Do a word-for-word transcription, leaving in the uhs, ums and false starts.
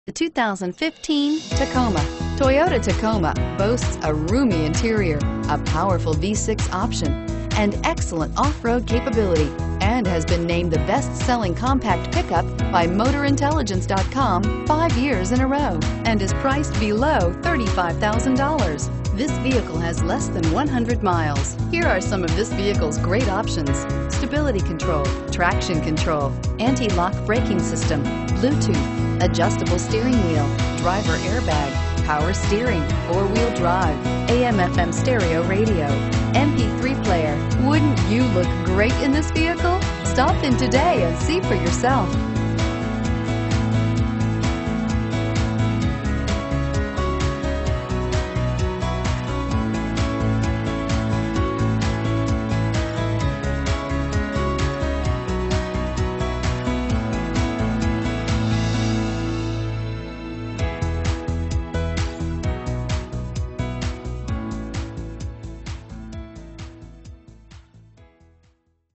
The two thousand fifteen Tacoma. Toyota Tacoma boasts a roomy interior, a powerful V six option, and excellent off-road capability, and has been named the best-selling compact pickup by Motor Intelligence dot com five years in a row, and is priced below thirty-five thousand dollars. This vehicle has less than one hundred miles. Here are some of this vehicle's great options: stability control, traction control, anti-lock braking system, Bluetooth, adjustable steering wheel, driver airbag, power steering, four-wheel drive, A M F M stereo radio, M P three player. Wouldn't you look great in this vehicle? Stop in today and see for yourself.